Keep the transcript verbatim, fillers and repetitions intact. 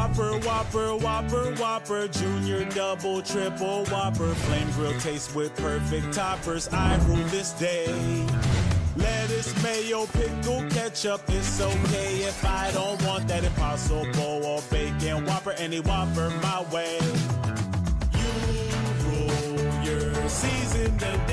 Whopper, Whopper, Whopper, Whopper, Junior, double, triple, Whopper, flame grill taste with perfect toppers. I rule this day. Lettuce, mayo, pickle, ketchup, it's okay if I don't want that Impossible or bacon Whopper, any Whopper my way. You rule, your seasoned and